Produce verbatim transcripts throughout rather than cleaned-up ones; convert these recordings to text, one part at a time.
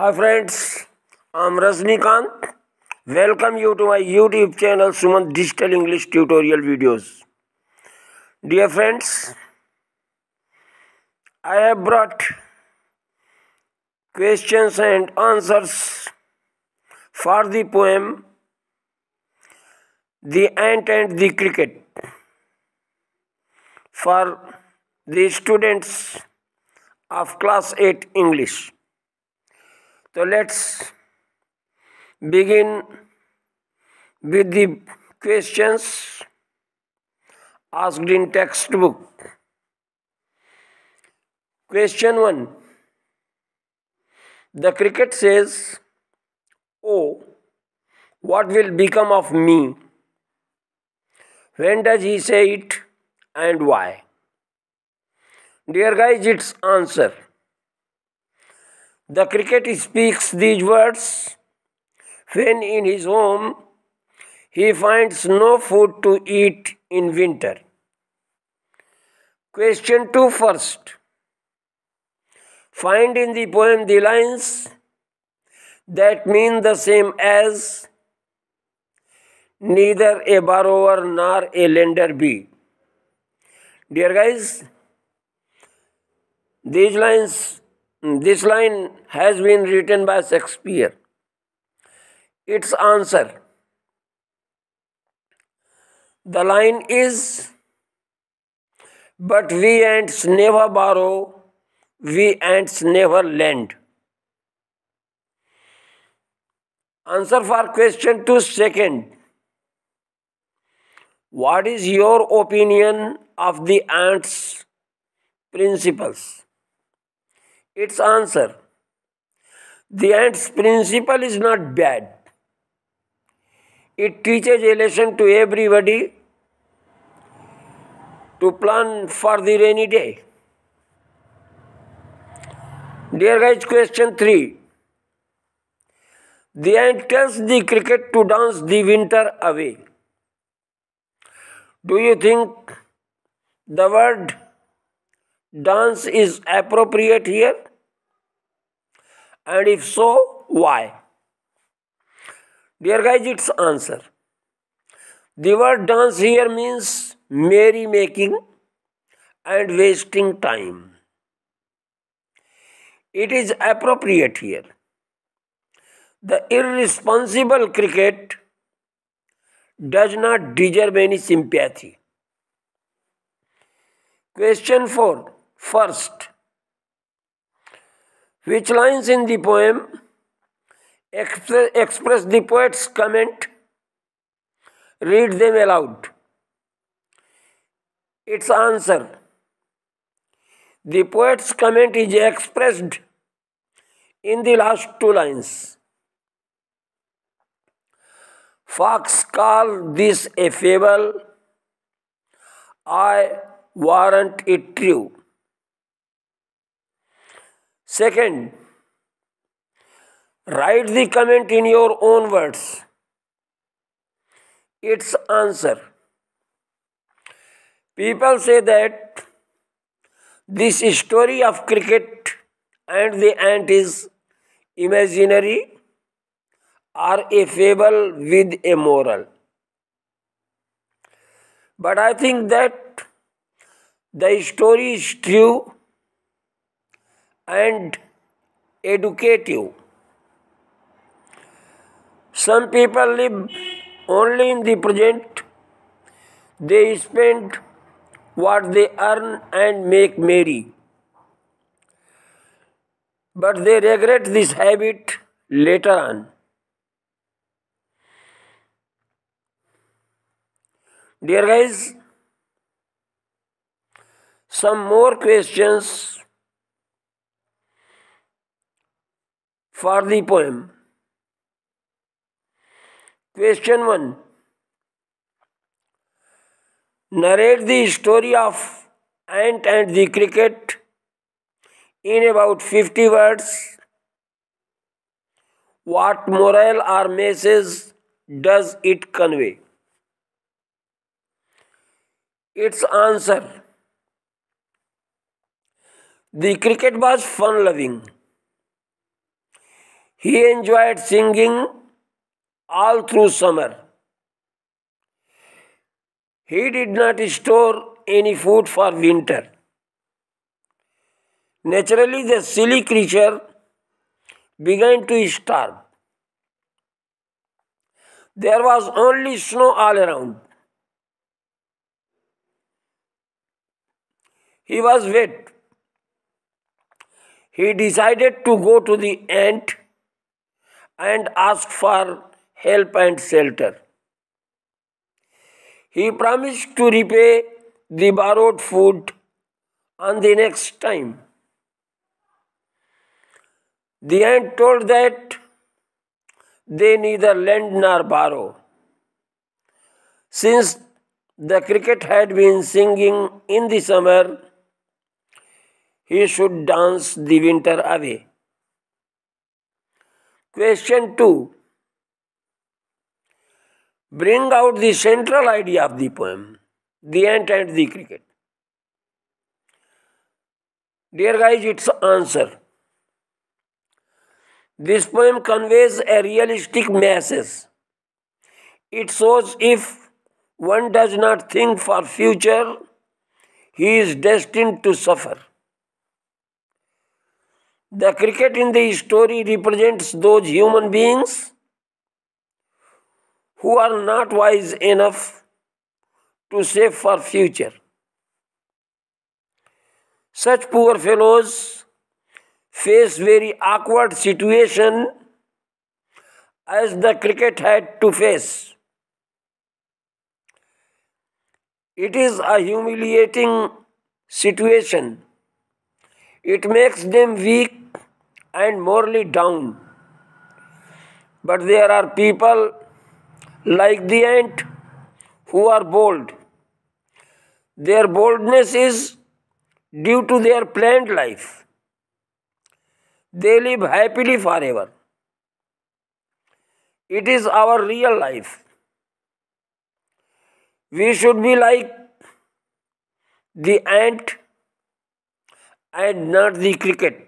Hi friends, I'm Rajnikant. Welcome you to my YouTube channel Suman Digital English Tutorial Videos. Dear friends, I have brought questions and answers for the poem The Ant and the Cricket for the students of class eight English. So let's begin with the questions asked in textbook. Question one. The cricket says, "Oh, what will become of me?" When does he say it and why? Dear guys, its answer. The cricket speaks these words when in his home he finds no food to eat in winter. Question two first. Find in the poem the lines that mean the same as neither a borrower nor a lender be. Dear guys, these lines, this line has been written by Shakespeare. Its answer. The line is, but we ants never borrow, we ants never lend. Answer for question two second. What is your opinion of the ants' principles? Its answer. The ants' principle is not bad. It teaches a lesson to everybody to plan for the rainy day. Dear guys, question three. The ant tells the cricket to dance the winter away. Do you think the word dance is appropriate here? And if so, why? Dear guys, its answer. The word dance here means merry making and wasting time. It is appropriate here. The irresponsible cricket does not deserve any sympathy. Question four. First, which lines in the poem express, express the poet's comment? Read them aloud. Its answer. The poet's comment is expressed in the last two lines. Fox call this a fable, I warrant it true. Second, write the comment in your own words. Its answer. People say that this story of cricket and the ant is imaginary or a fable with a moral. But I think that the story is true and educative. Some people live only in the present. They spend what they earn and make merry. But they regret this habit later on. Dear guys, some more questions for the poem. Question one. Narrate the story of ant and the cricket in about fifty words. What moral or message does it convey? Its answer. The cricket was fun-loving. He enjoyed singing all through summer. He did not store any food for winter. Naturally, the silly creature began to starve. There was only snow all around. He was wet. He decided to go to the ant and ask for help and shelter. He promised to repay the borrowed food on the next time. The ant told that they neither lend nor borrow. Since the cricket had been singing in the summer, he should dance the winter away. Question two. Bring out the central idea of the poem, The Ant and the Cricket. Dear guys, its answer. This poem conveys a realistic message. It shows if one does not think for future, he is destined to suffer. The cricket in the story represents those human beings who are not wise enough to save for future. Such poor fellows face very awkward situation as the cricket had to face. It is a humiliating situation. It makes them weak and morally down. But there are people like the ant who are bold. Their boldness is due to their planned life. They live happily forever. It is our real life. We should be like the ant and not the cricket.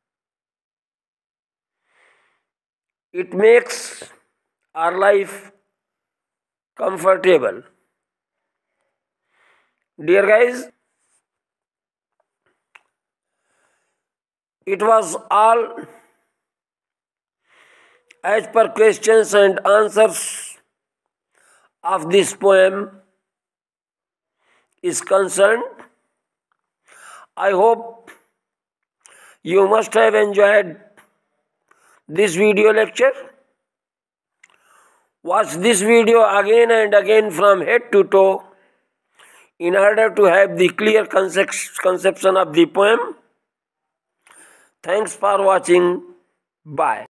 It makes our life comfortable. Dear guys, it was all as per questions and answers of this poem is concerned. I hope you must have enjoyed this video lecture. Watch this video again and again from head to toe in order to have the clear conception of the poem. Thanks for watching. Bye.